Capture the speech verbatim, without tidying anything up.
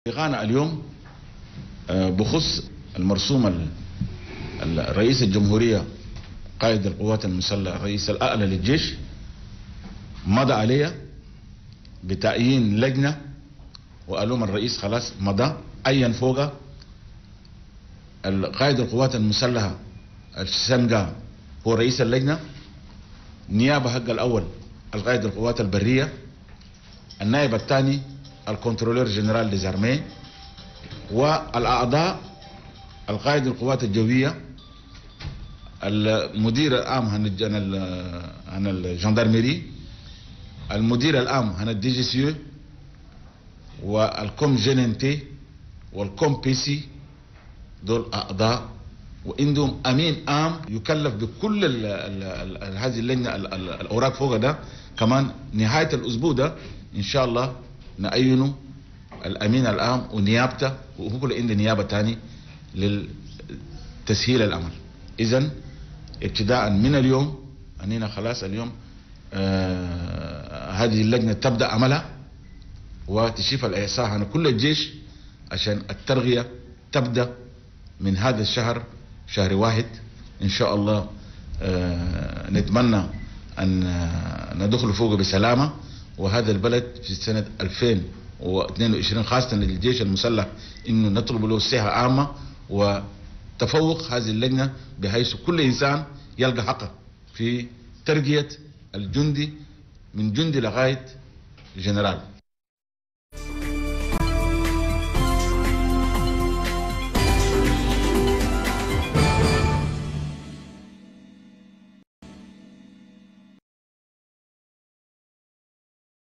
لقاءنا اليوم بخص المرسوم رئيس الجمهورية قائد القوات المسلحة الرئيس الأعلى للجيش مضى عليه بتعيين لجنة، وقالوا الرئيس خلاص مضى عين فوق قائد القوات المسلحة السنغا هو رئيس اللجنة، نيابة حق الأول القائد القوات البرية، النائب الثاني الكنترولور جنرال ديزارمي، والأعضاء القائد القوات الجوية، المدير العام عن الجندرمري، المدير العام عن الدي جي سي، والكوم جننتي والكوم بي سي. دول أعضاء وعندهم أمين عام يكلف بكل ال ال ال هذه اللجنة الأوراق فوق ده. كمان نهاية الأسبوع ده إن شاء الله نعينه الأمين العام ونيابته، وهو كل عنده نيابة تاني للتسهيل العمل. إذن ابتداء من اليوم أننا خلاص اليوم آه هذه اللجنة تبدأ عملها وتشيف الإحصاء عن كل الجيش عشان الترغية تبدأ من هذا الشهر، شهر واحد إن شاء الله. آه نتمنى أن ندخل فوق بسلامة، وهذا البلد في سنة ألفين واثنين وعشرين خاصة للجيش المسلح إنه نطلب له صحة عامة وتفوق هذه اللجنة، بحيث كل إنسان يلقى حقه في ترقية الجندي من جندي لغاية جنرال.